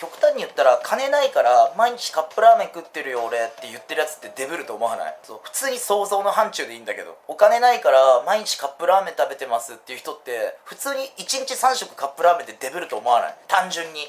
極端に言ったら金ないから毎日カップラーメン食ってるよ俺って言ってるやつってデブると思わない？そう、普通に想像の範疇でいいんだけど、お金ないから毎日カップラーメン食べてますっていう人って普通に1日3食カップラーメンでデブると思わない？単純に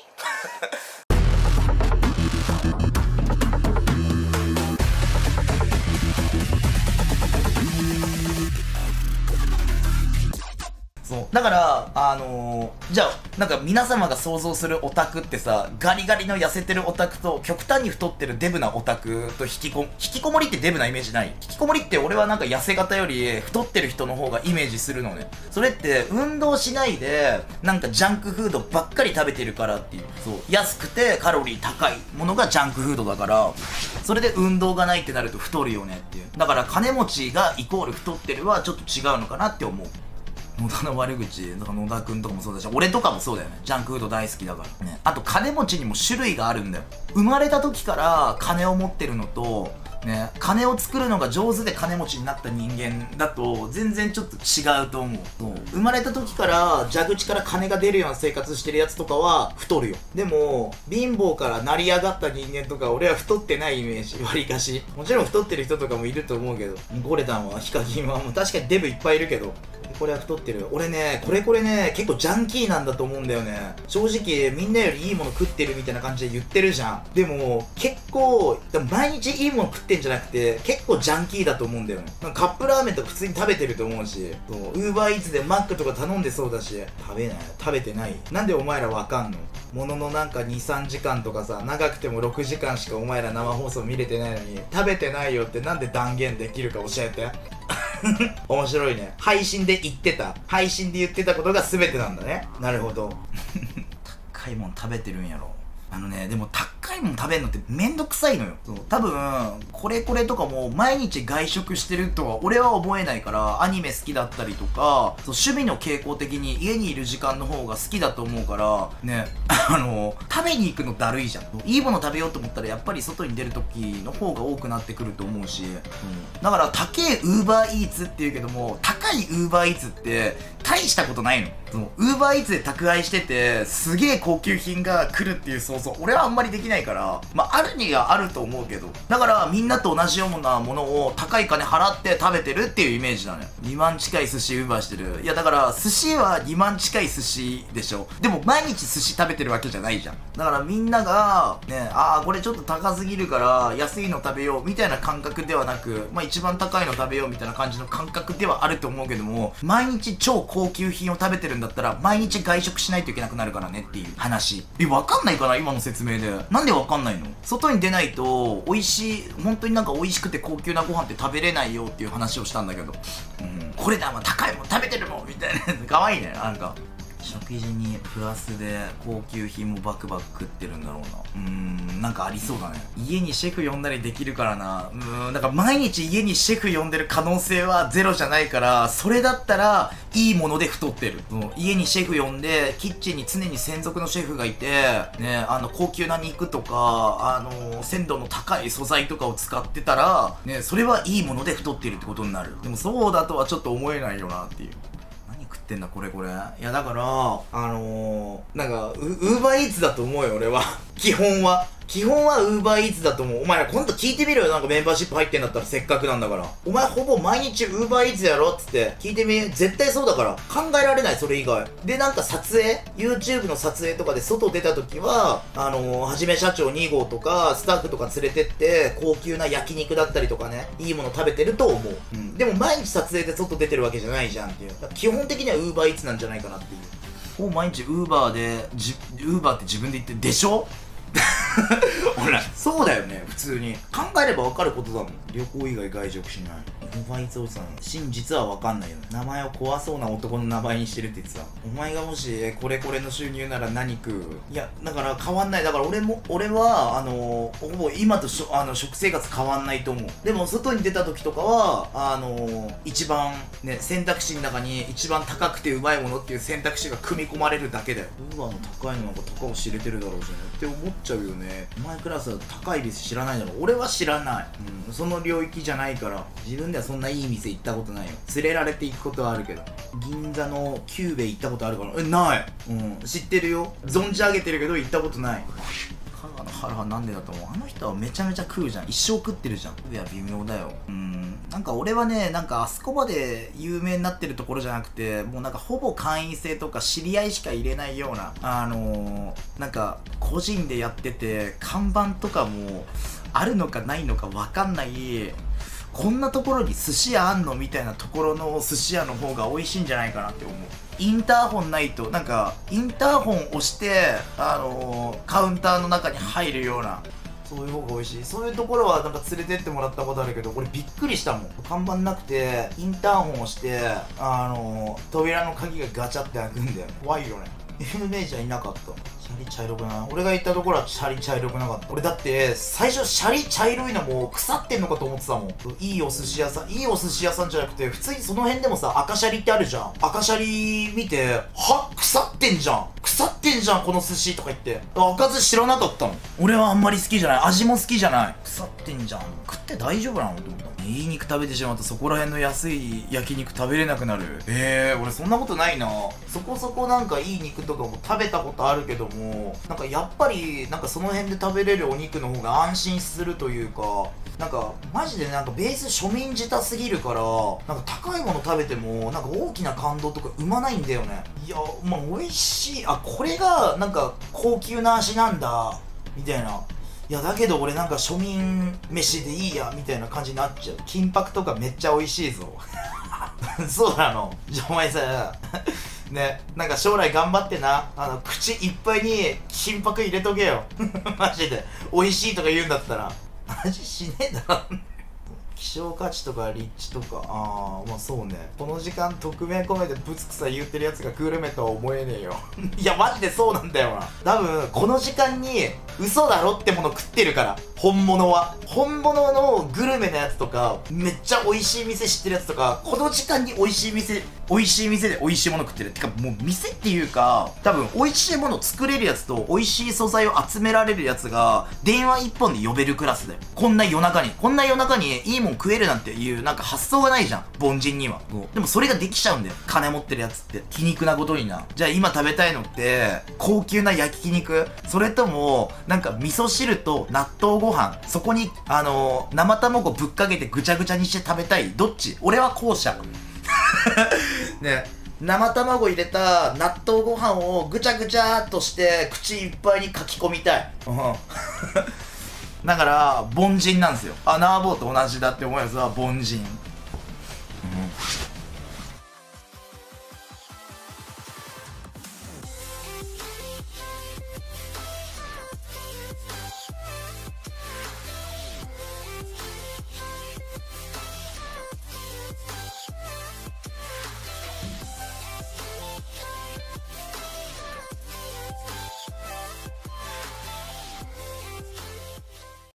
そうだからじゃあなんか皆様が想像するオタクってさ、ガリガリの痩せてるオタクと極端に太ってるデブなオタクと引きこもりってデブなイメージない？引きこもりって俺はなんか痩せ型より太ってる人の方がイメージするのね。それって運動しないでなんかジャンクフードばっかり食べてるからっていう。そう、安くてカロリー高いものがジャンクフードだから、それで運動がないってなると太るよねっていう。だから金持ちがイコール太ってるはちょっと違うのかなって思う。野田の悪口、だから野田くんとかもそうだし、俺とかもそうだよね。ジャンクフード大好きだからね。あと金持ちにも種類があるんだよ。生まれた時から金を持ってるのとね、金を作るのが上手で金持ちになった人間だと全然ちょっと違うと思う。生まれた時から蛇口から金が出るような生活してるやつとかは太るよ。でも貧乏から成り上がった人間とか俺は太ってないイメージ、わりかし。もちろん太ってる人とかもいると思うけど、ゴレタンはヒカキンはもう確かにデブいっぱいいるけど、これは太ってる。俺ね、これね、結構ジャンキーなんだと思うんだよね。正直、みんなよりいいもの食ってるみたいな感じで言ってるじゃん。でも、結構、毎日いいもの食ってんじゃなくて、結構ジャンキーだと思うんだよね。カップラーメンとか普通に食べてると思うし、ウーバーイーツでマックとか頼んでそうだし、食べてない。なんでお前らわかんの？もののなんか2、3時間とかさ、長くても6時間しかお前ら生放送見れてないのに、食べてないよってなんで断言できるか教えて。面白いね。配信で言ってたことが全てなんだね。なるほど。高いもん食べてるんやろ。でも高いもん食べるのってめんどくさいのよ。そう、多分これとかも毎日外食してるとは俺は思えないから、アニメ好きだったりとか、そう趣味の傾向的に家にいる時間の方が好きだと思うからね。食べに行くのだるいじゃん。いいもの食べようと思ったらやっぱり外に出る時の方が多くなってくると思うし、だから高いウーバーイーツっていうけども、高いウーバーイーツって大したことないの。ウーバーイーツで宅配しててすげえ高級品が来るっていう想像俺はあんまりできないから、あるにはあると思うけど、だからみんなと同じようなものを高い金払って食べてるっていうイメージなのよ。2万近い寿司ウーバーしてる。いやだから寿司は2万近い寿司でしょ。でも毎日寿司食べてるわけじゃないじゃん。だからみんながね、これちょっと高すぎるから安いの食べようみたいな感覚ではなく、一番高いの食べようみたいな感じの感覚ではあると思うけども、毎日超高級品を食べてるんだったら毎日外食しないといけなくなるからねっていう話。わかんないかな今の説明で。なんでわかんないの？外に出ないと美味しい、本当になんか美味しくて高級なご飯って食べれないよっていう話をしたんだけど、これだ高いもん食べてるもんみたいな。可愛いね。なんか食事にプラスで高級品もバクバク食ってるんだろうな。なんかありそうだね。家にシェフ呼んだりできるからな。だから毎日家にシェフ呼んでる可能性はゼロじゃないから、それだったらいいもので太ってる。家にシェフ呼んでキッチンに常に専属のシェフがいてね、高級な肉とか鮮度の高い素材とかを使ってたらね、それはいいもので太ってるってことになる。でもそうだとはちょっと思えないよなっていう。食ってんだこれ。いやだからなんかウーバーイーツだと思うよ俺は。基本はウーバーイーツだと思う。お前ら今度聞いてみろよ。なんかメンバーシップ入ってんだったらせっかくなんだから。お前ほぼ毎日ウーバーイーツやろっつって聞いてみ。絶対そうだから。考えられないそれ以外。でなんか撮影 YouTube の撮影とかで外出た時ははじめ社長2号とかスタッフとか連れてって高級な焼肉だったりとかね、いいもの食べてると思う。でも毎日撮影で外出てるわけじゃないじゃんっていう。基本的にはウーバーイーツなんじゃないかなっていう。毎日ウーバーって自分で言ってでしょ。ほらそうだよね。普通に考えれば分かることだもん。旅行以外外食しない。ウーバーイーツおじさん実は分かんないよ。名前を怖そうな男の名前にしてるって言ってた。お前がもしこれの収入なら何食う？いやだから変わんない。だから俺はほぼ今と食生活変わんないと思う。でも外に出た時とかは一番ね、選択肢の中に一番高くてうまいものっていう選択肢が組み込まれるだけだよ。ウーバーの高いのなんか高を知れてるだろうじゃねって思っちゃうよね。お前くらいらさ高い店知らないだろ。俺は知らない、その領域じゃないから。自分ではそんないい店行ったことないよ。連れられて行くことはあるけど。銀座のキューベ行ったことあるから。ない。知ってるよ、存じ上げてるけど行ったことない。香川の原はなんでだと思う。あの人はめちゃめちゃ食うじゃん。一生食ってるじゃん。いや微妙だよ。なんか俺はね、なんかあそこまで有名になってるところじゃなくて、もうなんかほぼ会員制とか知り合いしか入れないようななんか個人でやってて看板とかもあるのかないのか分かんない、こんなところに寿司屋あんのみたいなところの寿司屋の方が美味しいんじゃないかなって思う。インターホンないと、なんかインターホン押してカウンターの中に入るような、そういう方が美味しい。そういうところはなんか連れてってもらったことあるけど、俺びっくりしたもん。看板なくてインターホン押して扉の鍵がガチャって開くんだよ。怖いよね。有名じゃいなかった。シャリ茶色くない。俺が行ったところはシャリ茶色くなかった。俺だって最初シャリ茶色いのも腐ってんのかと思ってたもん。いいお寿司屋さん、いいお寿司屋さんじゃなくて、普通にその辺でもさ赤シャリってあるじゃん。赤シャリ見て、はっ腐ってんじゃん、腐ってんじゃんこの寿司とか言って、赤ず知らなかったの。俺はあんまり好きじゃない。味も好きじゃない。腐ってんじゃん、食って大丈夫なのと思った。いい肉食べてしまうとそこら辺の安い焼肉食べれなくなる。俺そんなことないな。そこそこなんかいい肉とかも食べたことあるけども、なんかやっぱりなんかその辺で食べれるお肉の方が安心するというか、なんかマジでなんかベース庶民舌すぎるから、なんか高いもの食べてもなんか大きな感動とか生まないんだよね。いやまあ美味しい、これがなんか高級な味なんだみたいな。いやだけど俺なんか庶民飯でいいやみたいな感じになっちゃう。金箔とかめっちゃ美味しいぞそうなの。じゃあお前さね、なんか将来頑張ってな、口いっぱいに金箔入れとけよマジで美味しいとか言うんだったら味しねえだろ希少価値とか立地とか、まあそうね。この時間匿名込めてブツクサ言ってるやつがグルメとは思えねえよいやマジでそうなんだよな。多分この時間に嘘だろってもの食ってるから、本物は。本物のグルメなやつとか、めっちゃ美味しい店知ってるやつとか、この時間に美味しい店で美味しいもの食ってる。てかもう店っていうか、多分美味しいもの作れるやつと美味しい素材を集められるやつが電話一本で呼べるクラスだよ。こんな夜中にいいもん食えるなんていうなんか発想がないじゃん、凡人には。でもそれができちゃうんだよ、金持ってるやつって。皮肉なことにな。じゃあ今食べたいのって高級な焼肉、それともなんか味噌汁と納豆ご飯、そこに生卵ぶっかけてぐちゃぐちゃにして食べたい。どっち？俺は後者ね、生卵入れた納豆ご飯をぐちゃぐちゃっとして口いっぱいにかき込みたいだから凡人なんですよ。ナーボーと同じだって思うやつは凡人。